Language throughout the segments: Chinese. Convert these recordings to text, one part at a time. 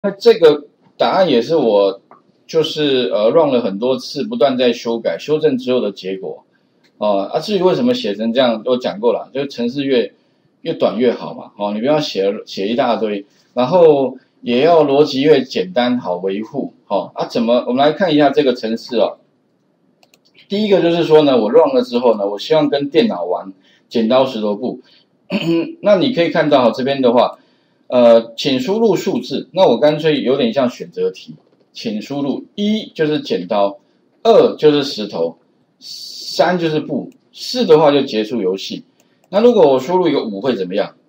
那这个答案也是我就是run 了很多次，不断在修改、修正之后的结果。至于为什么写成这样，都讲过了，就是程式越短越好嘛。你不要写一大堆，然后也要逻辑越简单，好维护。我们来看一下这个程式哦。第一个就是说呢，我 run 了之后呢，我希望跟电脑玩剪刀石头布。那你可以看到这边的话，请输入数字。那我干脆有点像选择题，请输入1就是剪刀，2就是石头，3就是布，4的话就结束游戏。那如果我输入一个5会怎么样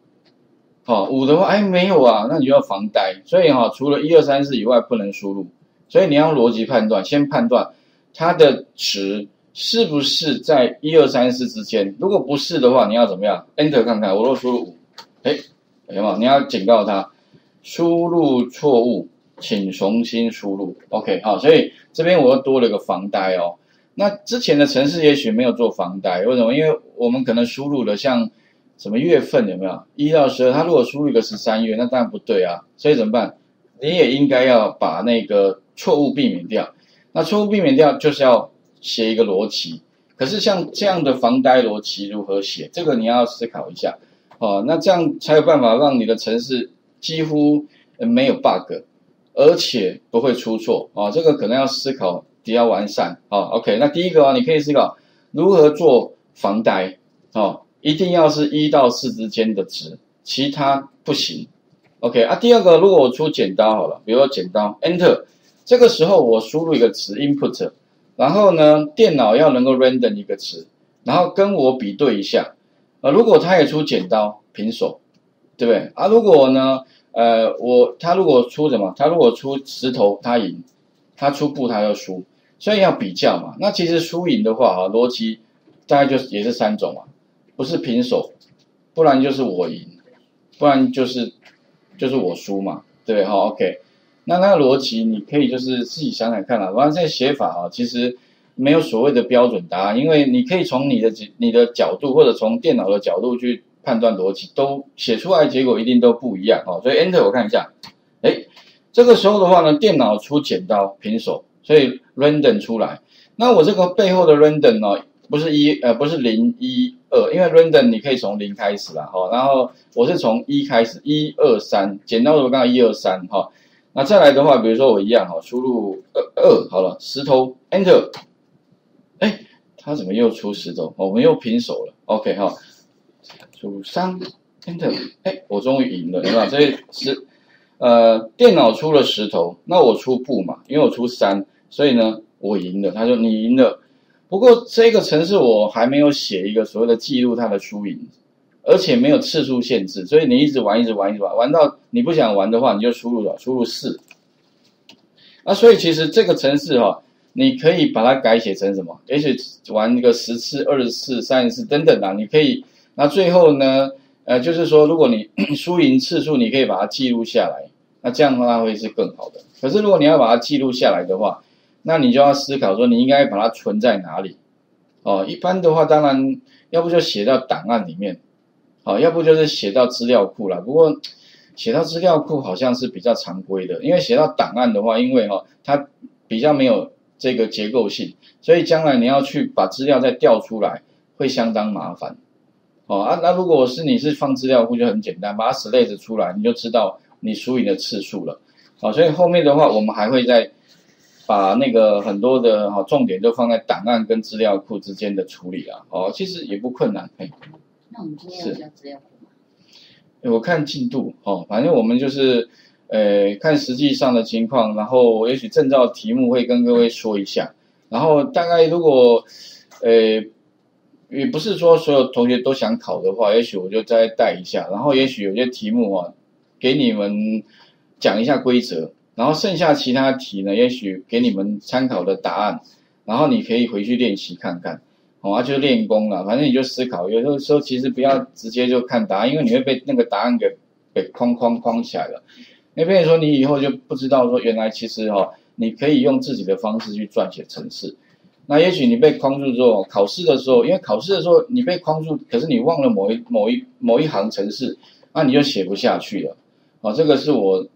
？5的话，没有啊，那你就要防呆。所以除了1、2、3、4以外不能输入。所以你要用逻辑判断，先判断它的值是不是在1、2、3、4之间。如果不是的话，你要怎么样 ？Enter 看看，我若输入5，有没有？你要警告它，输入错误，请重新输入。OK， 好，所以这边我又多了个防呆哦。那之前的程式也许没有做防呆，为什么？因为我们可能输入了像什么月份有没有？1到12，它如果输入一个13月，那当然不对啊。所以怎么办？你也应该要把那个错误避免掉。那错误避免掉就是要写一个逻辑。可是像这样的防呆逻辑如何写？这个你要思考一下。那这样才有办法让你的程式几乎没有 bug， 而且不会出错。这个可能要思考比较完善。OK， 那第一个你可以思考如何做防呆。一定要是1到4之间的值，其他不行。OK，第二个，如果我出剪刀好了，比如说剪刀 Enter， 这个时候我输入一个词 Input， 然后呢，电脑要能够 random 一个词，然后跟我比对一下。如果他也出剪刀，平手，对不对？如果呢，他如果出什么？他如果出石头，他赢；他出布，他要输。所以要比较嘛。那其实输赢的话，逻辑大概也是3种嘛，不是平手，不然就是我赢，不然就是我输嘛，对不对？OK， 那个逻辑你可以就是自己想想看啦。反正这写法其实没有所谓的标准答案，因为你可以从你的角度或者从电脑的角度去判断逻辑，都写出来的结果一定都不一样。所以 Enter 我看一下，这个时候的话呢，电脑出剪刀平手，所以 random 出来。那我这个背后的 random不是0、1、2，因为 random 你可以从0开始啦，然后我是从1开始，1、2、3，剪刀我刚才1、2、3，那再来的话，比如说我一样输入2好了，石头 Enter， 它怎么又出石头？我们又平手了 ，OK 输入3 Enter， 我终于赢了，对吧？所以是电脑出了石头，那我出布嘛，因为我出3，所以呢我赢了，他说你赢了。不过这个程式我还没有写一个所谓的记录它的输赢，而且没有次数限制，所以你一直玩，玩到你不想玩的话，你就输入4。所以其实这个程式你可以把它改写成什么？也许玩一个10次、20次、30次等等你可以。那最后呢，就是说如果你输赢次数，你可以把它记录下来，那这样的话会是更好的。可是如果你要把它记录下来的话，那你就要思考说你应该把它存在哪里。一般的话当然要不就写到档案里面，要不就是写到资料库啦。不过写到资料库好像是比较常规的，因为写到档案的话，因为它比较没有这个结构性，所以将来你要去把资料再调出来会相当麻烦。那如果你是放资料库就很简单，把它 select 出来，你就知道你输赢的次数了。所以后面的话我们还会再把那个很多的重点都放在档案跟资料库之间的处理啦。其实也不困难。 那我们今天有加资料库吗？ 我看进度反正我们就是看实际上的情况，然后也许证照题目会跟各位说一下，然后大概如果也不是说所有同学都想考的话，也许我就再带一下，然后也许有些题目给你们讲一下规则。然后剩下其他题呢，也许给你们参考的答案，然后你可以回去练习看看，就练功了。反正你就思考，有的时候其实不要直接就看答案，因为你会被那个答案给框起来了。那变成说你以后就不知道说原来其实你可以用自己的方式去撰写程式。那也许你被框住之后，考试的时候，因为考试的时候你被框住，可是你忘了某一行程式，那你就写不下去了。这个是我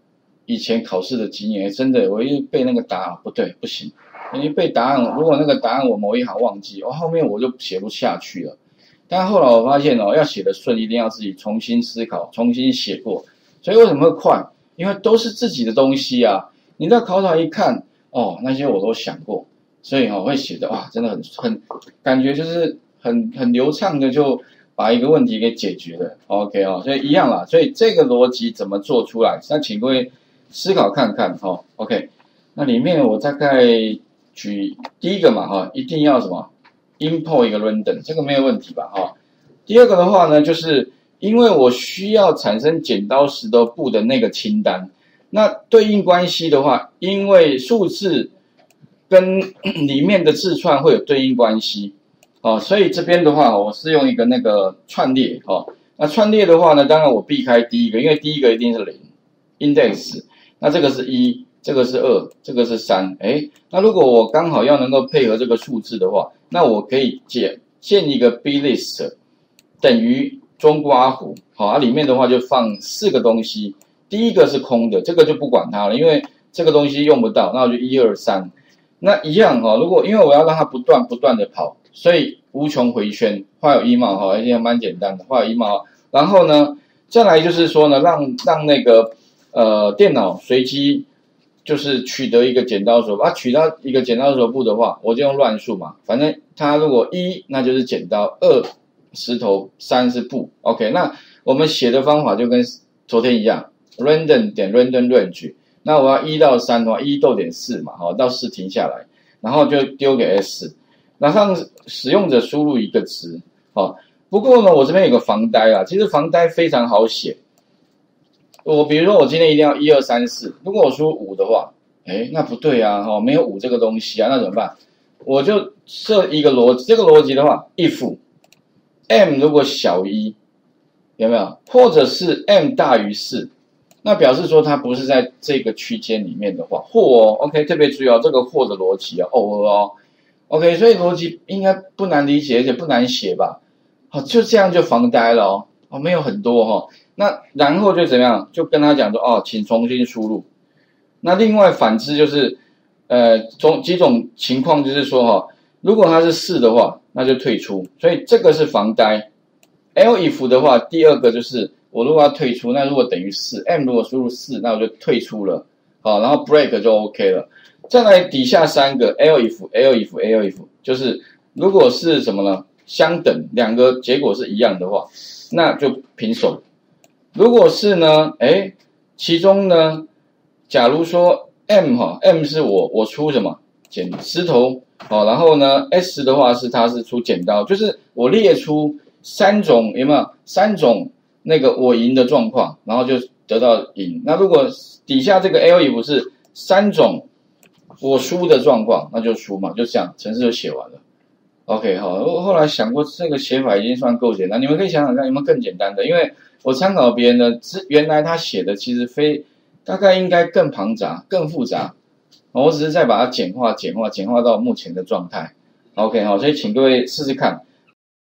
以前考试的经验，真的我一背那个答案不对不行，因背答案如果那个答案我某一行忘记，后面我就写不下去了。但后来我发现要写得顺，一定要自己重新思考，重新写过。所以为什么会快？因为都是自己的东西啊。你到考场一看，那些我都想过，所以会写的哇，真的很感觉就是很流畅的就把一个问题给解决了。OK 所以一样啦。所以这个逻辑怎么做出来？那请各位思考看看OK， 那里面我大概举第一个嘛一定要什么 import 一个 random， 这个没有问题吧第二个的话呢，就是因为我需要产生剪刀石头布的那个清单，那对应关系的话，因为数字跟里面的字串会有对应关系所以这边的话我是用一个那个串列那串列的话呢，当然我避开第一个，因为第一个一定是0 index， 那这个是1，这个是2，这个是3。那如果我刚好要能够配合这个数字的话，那我可以建一个 blist 等于中括弧里面的话就放4个东西，第一个是空的，这个就不管它了，因为这个东西用不到，那我就1、2、3。那一样如果因为我要让它不断的跑，所以无穷回圈，画有1冒而且蛮简单的，画有1冒。然后呢，再来就是说呢，让那个电脑随机就是取得一个剪刀石头布取到一个剪刀石头布的话，我就用乱数嘛，反正它如果1那就是剪刀，2石头，3是布。OK， 那我们写的方法就跟昨天一样 ，random 点 random range。那我要1到3的话，1逗点4嘛，到4停下来，然后就丢给 S， 然后让使用者输入一个值不过呢，我这边有个防呆啦，其实防呆非常好写。比如说我今天一定要1、2、3、4，如果我输5的话，那不对啊，没有5这个东西啊，那怎么办？我就设一个逻辑，这个逻辑的话 ，if m 如果小于1，有没有？或者是 m 大于4，那表示说它不是在这个区间里面的话，或OK， 特别注意这个或的逻辑OK， 所以逻辑应该不难理解，而且不难写吧？就这样就防呆了没有很多那然后就怎么样？就跟他讲说请重新输入。那另外反之就是几种情况就是说如果它是4的话，那就退出，所以这个是防呆。elif 的话，第二个就是我如果要退出，那如果等于4 ，m 如果输入4，那我就退出了然后 break 就 OK 了。再来底下3个 elif 就是如果是什么呢？相等，两个结果是一样的话，那就平手。如果是呢其中呢假如说 m 是我出什么剪石头然后呢 S 的话它是出剪刀，就是我列出3种，有没有3种那个我赢的状况，然后就得到赢。那如果底下这个 elif 是3种我输的状况，那就输嘛，就这样程式就写完了。OK 我后来想过这个写法已经算够简单，你们可以想想看有没有更简单的，因为我参考别人的，原来他写的其实大概应该更庞杂更复杂，我只是再把它简化到目前的状态。OK 所以请各位试试看。